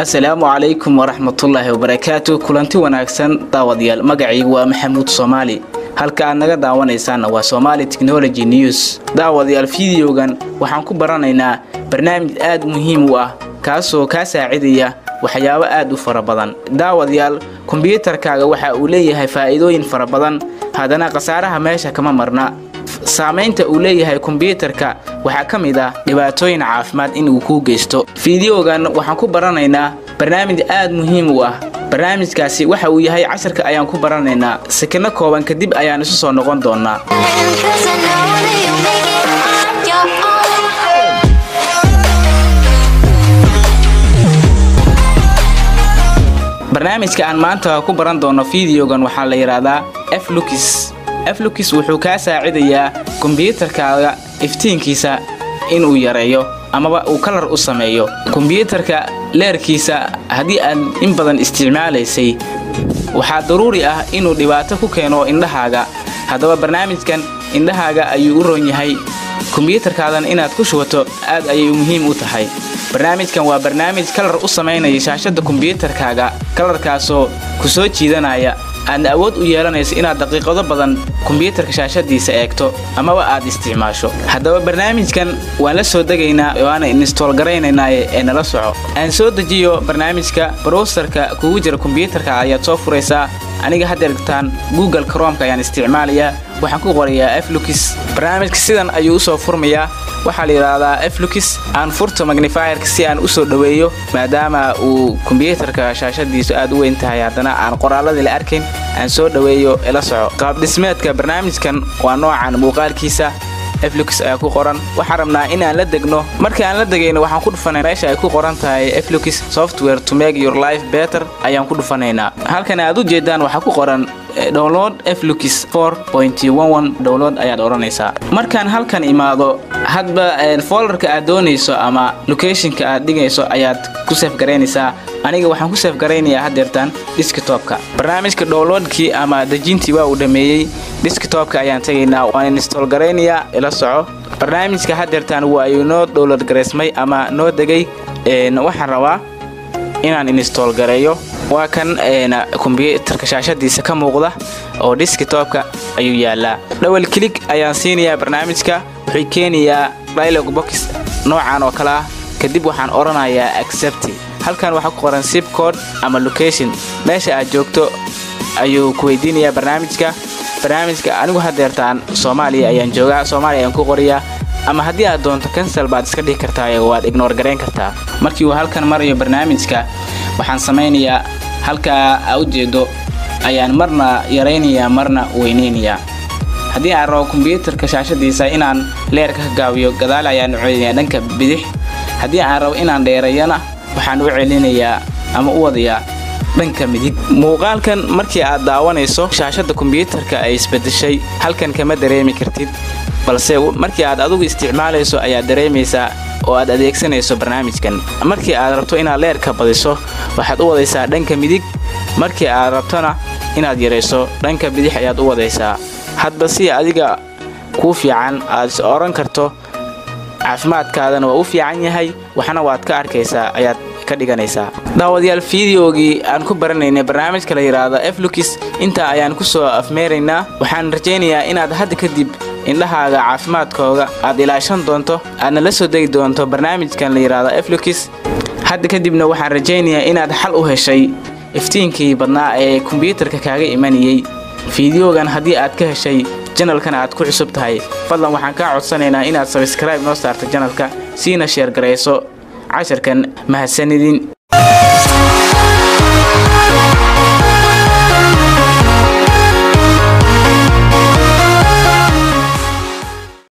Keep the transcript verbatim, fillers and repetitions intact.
السلام عليكم ورحمة الله وبركاته. كلنتي وناكسن داوديال مقعي ومحمود صومالي. halka aad naga daawanaysaan waa Somali Technology News. Daawadayaal fiidiyogan waxaan ku baranaynaa barnaamij aad muhiim u ah kaasoo ka saacidaya waxyaabo aad u fara badan. Daawadayaal kombiyuutarkaaga waxa uu leeyahay faa'iidooyin fara badan, hadana qasaaraha meesha kama marna. Saameynta uu leeyahay kombiyuutarka waxa kamid ah dhibaatooyin caafimaad in uu ku geysto. Fiidiyogan waxaan ku baranaynaa barnaamij aad muhiim u ah. barnaamijkaasi waxa uu yahay casharka ayaan ku baranaynaa sakana kooban kadib ayaan isu soo noqon doonaa. barnaamijka aan maanta ku baran doono fiidiyogan waxa la yiraahdaa F-Lux. F-Lux wuxuu ka saacidayaa kombiyuutarkaaga iftiinkiisa inuu yareeyo ama uu color u sameeyo. kombiyuutarka leerkiisa hadii aad in badan isticmaalaysay waxa daruuri ah inuu dhibaato ku keeno indhahaaga. hadaba barnaamijkan indhahaaga ayuu u roon yahay. kombiyuutarkaadan inaad ku shubato aad ayay muhiim u tahay. barnaamijkan waa barnaamij color u sameeynaya shaashada kombiyuutarkaaga, colorkaasoo ku soo jiidanaya aan awood u yeelanayso inaad daqiiqado badan kombiyuutarka shaashadiisa eegto ama aad isticmaasho. hadaba barnaamijkan waan la soo degaynaa oo aan install gareynaynaa ee nala soco. aan soo dejiyo barnaamijka browserka kugu jira kombiyuutarka ayaad soo furaysaa. aniga hadda dhigtaan Google Chrome ka ayaan isticmaalayaa. waxaan ku qorayaa F-Lux. barnaamijka sidan ayuu soo furmayaa. waxa la yiraahdaa F-Lux. aan furto magnifier si aan u soo dhaweeyo maadaama uu kombiyuutarka shaashadiisa aad u weyn tahay hadana aan qoraalada la arkin. aan soo dhaweeyo ila soco. qaab dhismeedka barnaamijkan waa noocan muuqaalkiisa. F-Lux ayaa ku qoran. waxaan rabnaa in aan la degno. marka aan la degayno waxaan ku dhufanay meesha ay ku qoran tahay F-Lux software to make your life better ayaan ku dhufanaynaa. halkan aad u jeedaan waxa ku qoran download F-Lux four point eleven download ayaad oranaysaa. markaan halkan imaado hadba folderka aad doonayso ama locationka aad dhigayso ayaad ku save gareynaysaa. aniga waxaan ku save gareynayaa hadeertan desktopka. barnaamijka downloadkii ama dejintii waa uu dhameeyay. desktopka ayaan tagaynaa waan install gareynayaa ila soco. barnaamijka hadeertan waa ay noo download gareysmay ama noo degay. een waxaan rabaa inaan install gareeyo. waa kan een kombiyuutarka shaashadiisa ka muuqda oo desktopka ayuu yaalaa. double click ayaan siinayaa barnaamijka. wuxuu keenayaa dialog box noocan oo kala kadib waxaan oranayaa accept. halkan waxa ku qoran zip code ama location meesha aad joogto ayuu ku weydiinayaa barnaamijka. barnaamijka anigu hadeertaan Soomaaliya ayaan joogaa. Soomaaliya ayaan ku qoriyaa ama hadii aad doonto cancel baad iska dhigi kartaa ee waad ignore gareyn kartaa. markii uu halkan marayo barnaamijka waxaan sameynayaa halka aad u jeedo ayaan marna yareynayaa marna weyneynayaa. hadii aan rabo kombiyuutarka shaashadiisa inaan leerka ka gaabiyo gadaal ayaan u celinayaa dhanka bidix. hadii aan rabo inaan dheereeyana waxaan u celinayaa ama u wadayaa dhanka midig. muuqaalkan markii aad daawanayso shaashada kombiyuutarka ay isbedeshay halkan kama dareemi kartid, balse markii aad adigu isticmaalayso ayaa dareemaysaa oo aad adeegsanayso barnaamijkan. markii aad rabto inaad leerka badiso waxaad u wadaysaa dhanka midig. markii aad rabtona inaad yareyso dhanka bidix ayaad u wadaysaa. hadba si adiga ku fiican aad oran karto caafimaadkaadana waa u fiican yahay waxana waad ka arkaysaa ayaad ka dhiganaysaa. daawadayaal fiidiyogii aan ku baranaynay barnaamijka la yiraahdo F-Lux inta ayaan ku soo afmeeraynaa. waxaan rajaynayaa inaad hadda kadib indhahaaga caafimaadkooda aad ilaashan doonto aadna la soo degi doonto barnaamijkan la yiraahdo F-Lux. hadda kadibna waxaan rajaynayaa inaad xal u heshay iftiinkii badnaa ee kombiyuutarka kaaga imanayay. fiidiyogan hadii aad ka heshay channelkan aad ku cusub tahay fadlan waxaan ka codsanaynaa inaad subscribe noo saarto channelka siina share gareyso casharkan mahadsanidin.